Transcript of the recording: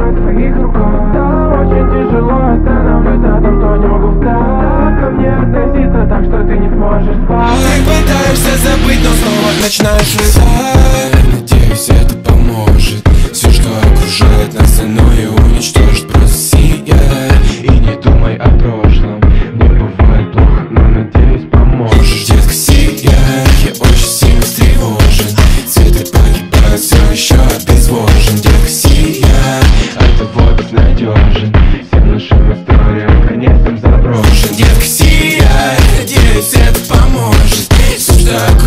в своих руках. Стало очень тяжело, остановлюсь на том, что не могу встать. Ко мне относиться так, что ты не сможешь спать. Ты пытаешься забыть, но снова начинаешь рисовать. Надеюсь, это поможет. Все, что окружает нас, оно и уничтожит. Просто сияй и не думай о прошлом. Мне бывает плохо, но надеюсь, поможет. Детка, сияй, я очень сильно встревожен. Цветы погибают, все еще обезвожен. Детка, сияй, а ты вот безнадежен. Всем нашим историям конец им заброшен. Детка, сияй, надеюсь, это поможет. Суждаю